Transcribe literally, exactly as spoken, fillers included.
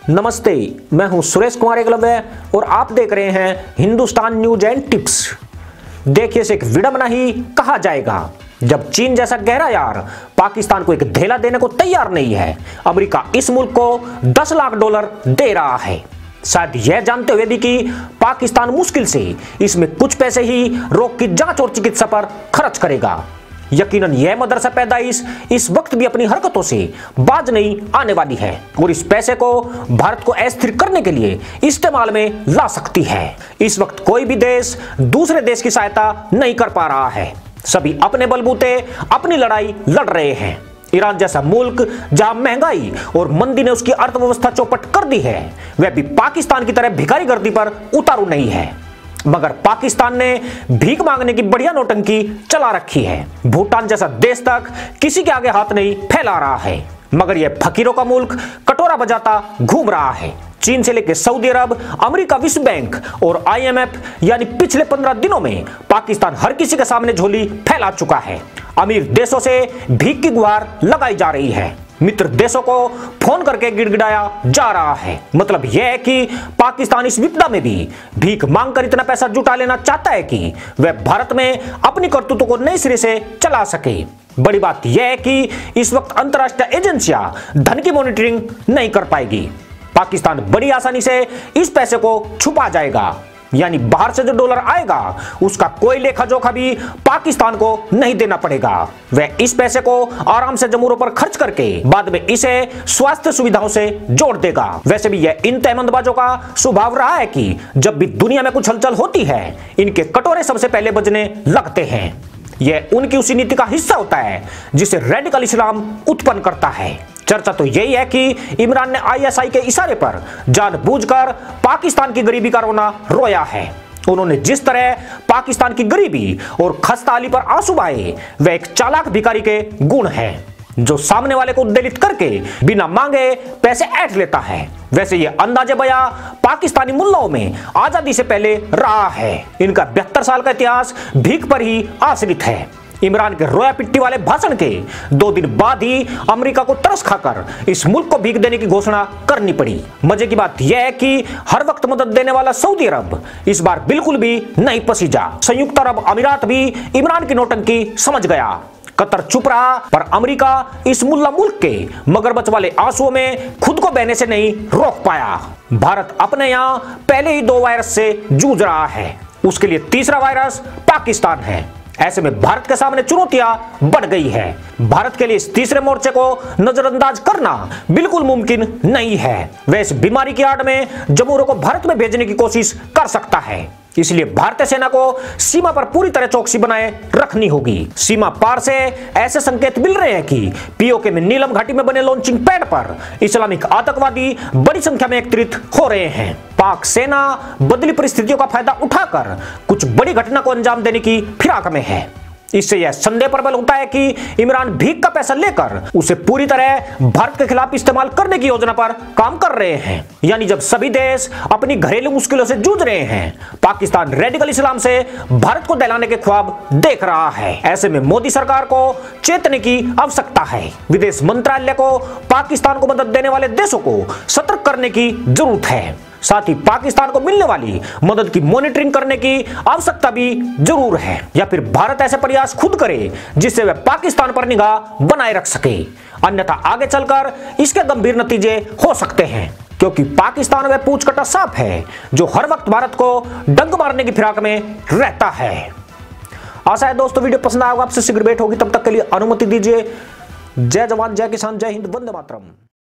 नमस्ते, मैं हूं सुरेश कुमार एकलव्य और आप देख रहे हैं हिंदुस्तान न्यूज एंड टिप्स। देखिए, इसे एक विडंबना ही कहा जाएगा जब चीन जैसा गहरा यार पाकिस्तान को एक धेला देने को तैयार नहीं है। अमेरिका इस मुल्क को दस लाख डॉलर दे रहा है, शायद यह जानते हुए भी कि पाकिस्तान मुश्किल से इसमें कुछ पैसे ही रोग की जांच और चिकित्सा पर खर्च करेगा। यकीनन यह मदरसा पैदाइश इस वक्त भी अपनी हरकतों से बाज नहीं आने वाली है और इस पैसे को भारत को अस्थिर करने के लिए इस्तेमाल में ला सकती है। इस वक्त कोई भी देश दूसरे देश की सहायता नहीं कर पा रहा है, सभी अपने बलबूते अपनी लड़ाई लड़ रहे हैं। ईरान जैसा मुल्क जहां महंगाई और मंदी ने उसकी अर्थव्यवस्था चौपट कर दी है, वह भी पाकिस्तान की तरह भिखारी गर्दी पर उतारू नहीं है। मगर पाकिस्तान ने भीख मांगने की बढ़िया नौटंकी चला रखी है। भूटान जैसा देश तक किसी के आगे हाथ नहीं फैला रहा है, मगर यह फकीरों का मुल्क कटोरा बजाता घूम रहा है। चीन से लेकर सऊदी अरब, अमेरिका, विश्व बैंक और आई एम एफ यानी पिछले पंद्रह दिनों में पाकिस्तान हर किसी के सामने झोली फैला चुका है। अमीर देशों से भीख की गुहार लगाई जा रही है, मित्र देशों को फोन करके गिड़गिड़ाया जा रहा है। मतलब यह है कि पाकिस्तान इस विपदा में भी भीख मांगकर इतना पैसा जुटा लेना चाहता है कि वह भारत में अपनी करतूतों को नए सिरे से चला सके। बड़ी बात यह है कि इस वक्त अंतरराष्ट्रीय एजेंसियां धन की मॉनिटरिंग नहीं कर पाएगी। पाकिस्तान बड़ी आसानी से इस पैसे को छुपा जाएगा, यानी बाहर से जो डॉलर आएगा उसका कोई लेखा जोखा भी पाकिस्तान को नहीं देना पड़ेगा। वह इस पैसे को आराम से जमूरों पर खर्च करके बाद में इसे स्वास्थ्य सुविधाओं से जोड़ देगा। वैसे भी यह इन तहमंदबाजों का स्वभाव रहा है कि जब भी दुनिया में कुछ हलचल होती है, इनके कटोरे सबसे पहले बजने लगते हैं। यह उनकी उसी नीति का हिस्सा होता है जिसे रेडिकल इस्लाम उत्पन्न करता है। चर्चा तो यही है कि इमरान ने आई एस आई के इशारे पर जानबूझकर पाकिस्तान की गरीबी का रोना रोया है। उन्होंने जिस तरह पाकिस्तान की गरीबी और खस्ताहाली पर आंसू बहाए, वह एक चालाक भिखारी के गुण है जो सामने वाले को दलित करके बिना मांगे पैसे ऐंठ लेता है। वैसे ये अंदाजे बया पाकिस्तानी मुल्लाओं में आजादी से पहले रहा है। इनका बहत्तर साल का इतिहास भीख पर ही आश्रित है। इमरान के रोया पिट्टी वाले भाषण के दो दिन बाद ही अमेरिका को तरस खाकर इस मुल्क को भीख देने की घोषणा करनी पड़ी। मजे की बात यह है कि हर वक्त मदद देने वाला सऊदी अरब इस बार बिल्कुल भी नहीं पसीजा। संयुक्त अरब अमीरात भी इमरान की नौटंकी समझ गया। कतर चुप रहा, पर अमेरिका इस मुल्ला मुल्क के मगरमच्छ वाले आंसुओं में खुद को बहने से नहीं रोक पाया। भारत अपने यहां पहले ही दो वायरस से जूझ रहा है, उसके लिए तीसरा वायरस पाकिस्तान है। ऐसे में भारत के सामने चुनौतियां बढ़ गई है। भारत के लिए इस तीसरे मोर्चे को नजरअंदाज करना बिल्कुल मुमकिन नहीं है। वह इस बीमारी की आड़ में जमूरों को भारत में भेजने की कोशिश कर सकता है, इसलिए भारतीय सेना को सीमा पर पूरी तरह चौकसी बनाए रखनी होगी। सीमा पार से ऐसे संकेत मिल रहे हैं कि पी ओ के में नीलम घाटी में बने लॉन्चिंग पैड पर इस्लामिक आतंकवादी बड़ी संख्या में एकत्रित हो रहे हैं। पाक सेना बदली परिस्थितियों का फायदा उठाकर कुछ बड़ी घटना को अंजाम देने की फिराक में है। इससे यह संदेह प्रबल होता है कि इमरान भीख का पैसा लेकर उसे पूरी तरह भारत के खिलाफ इस्तेमाल करने की योजना पर काम कर रहे हैं। यानी जब सभी देश अपनी घरेलू मुश्किलों से जूझ रहे हैं, पाकिस्तान रेडिकल इस्लाम से भारत को दहलाने के ख्वाब देख रहा है। ऐसे में मोदी सरकार को चेतने की आवश्यकता है। विदेश मंत्रालय को पाकिस्तान को मदद देने वाले देशों को सतर्क करने की जरूरत है। साथ ही पाकिस्तान को मिलने वाली मदद की मॉनिटरिंग करने की आवश्यकता भी जरूर है, या फिर भारत ऐसे प्रयास खुद करे जिससे वह पाकिस्तान पर निगाह बनाए रख सके। अन्यथा आगे चलकर इसके गंभीर नतीजे हो सकते हैं, क्योंकि पाकिस्तान वह पूंछ कटा सांप है जो हर वक्त भारत को डंक मारने की फिराक में रहता है। आशा है दोस्तों वीडियो पसंद आएगा, आपसे शीघ्र भेंट होगी। तब तक के लिए अनुमति दीजिए। जय जवान, जय किसान, जय हिंद, वंदे मातरम।